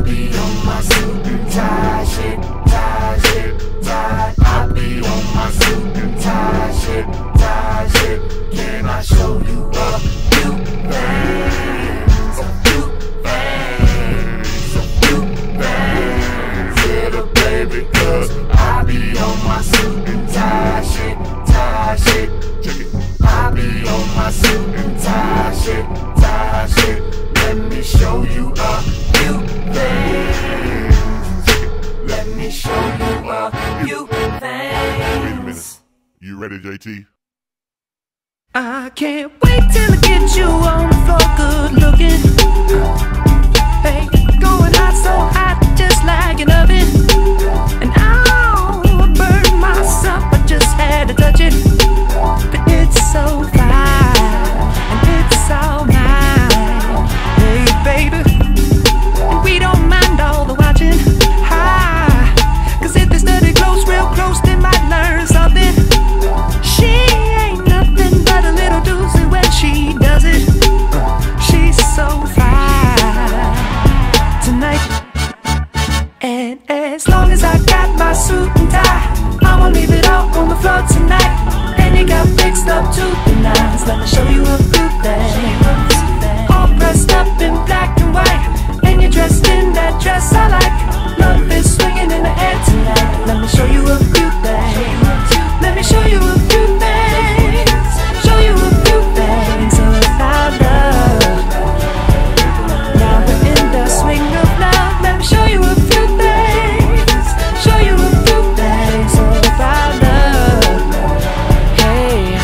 be on my suit and tie shit, tie shit, tie. I be on my suit and tie shit, tie shit. Can I show you a few things? A few things, a few things, little baby, 'cause I be on my suit and tie shit, tie shit. Check it. I be on my suit and tie shit, tie shit. Let me show you a few things. Let me show you a few things. Wait a minute. You ready, JT? I can't wait till I get you on the floor, good looking. Hey, going hot, so hot, just like an oven. And I'll burn myself, I just had to touch it. But it's so fine, and it's all mine. Hey, baby, and we don't mind all the watching. Hi, 'cause if they study close, real close, they might learn something. She ain't nothing but a little doozy when she does it. She's so fine tonight. And as long as I got my suit and tie, I'ma leave it all on the floor tonight. And you got fixed up to the nines. Let me show you a few things. All dressed up in black and white, and you're dressed in that dress I like. Love is swinging in the air tonight. Let me show you a few things. Let me show you a few things. Show you a few things about love. Now we're in the swing of love. Let me show you a few things. Show you a few things about love. Hey,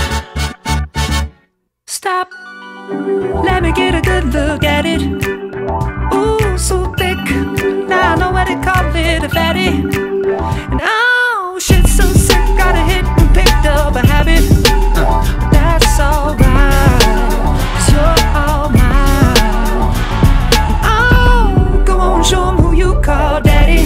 stop. Let me get a good look at it. Ooh, so thick. Now I know what they call it, a fatty. And oh, shit, so sick. Got a hit and picked up a habit. That's alright, 'cause you're all mine. Oh, go on, show 'em who you call daddy.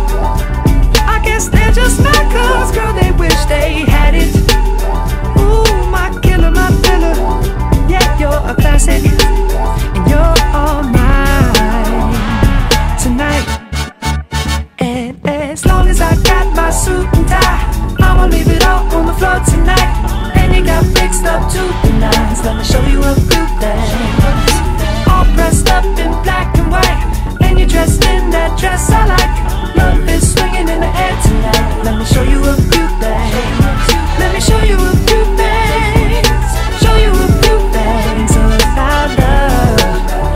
I guess they're just mad 'cause, girl, they wish they had it. Ooh, my killer, my filler. Yeah, you're a classic, and you're all mine tonight. And as long as I got my suit and tie, I'ma leave it all on the floor tonight. And you got fixed up to the nines. Let me show you a few things. All dressed up in black and white, and you're dressed in that dress I like. Love is swinging in the air tonight. Let me show you a few things. Let me show you a few things. Show you a few things about love.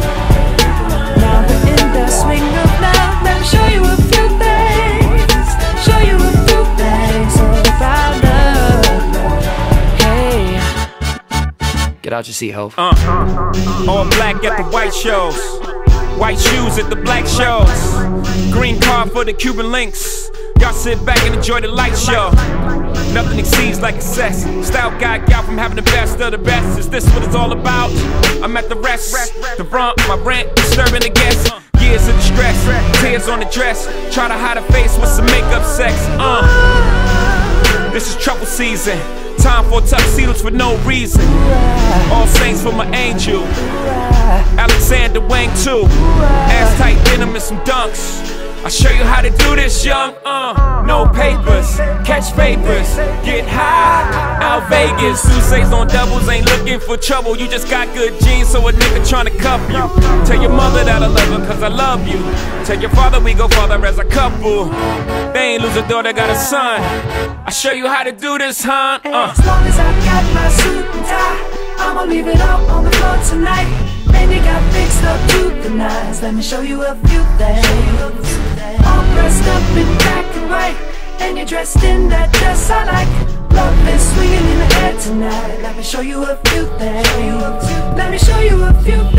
Now we're in the swing of love. Let me show you a few things. Show you a few things about love. Hey, Get out your seat, Hov. All black at the white shows, white shoes at the black shows, green card for the Cuban links. Y'all sit back and enjoy the light show. Nothing exceeds like excess. Style guy out from having the best of the best. Is this what it's all about? I'm at the rest. The brunt, my rent, disturbing the guests. Years of distress, tears on the dress. Try to hide a face with some makeup sex. This is trouble season. Time for tuxedos for no reason. All saints for my angel. Alexander Wang too. Ass tight denim and some dunks. I'll show you how to do this, young. No papers, catch papers, get high. Out Vegas, Sousa's on doubles, ain't looking for trouble. You just got good genes, so a nigga tryna cuff you. Tell your mother that I love her, 'cause I love you. Tell your father we go farther as a couple. They ain't lose a daughter, got a son. I'll show you how to do this, huh? as long as I got my suit and tie, I'ma leave it all on the floor tonight. And you got fixed up to the nines. Let me show you a few things. All dressed up in black and white, and you're dressed in that dress I like. Love is swinging in the air tonight. Let me show you a few things. Let me show you a few things.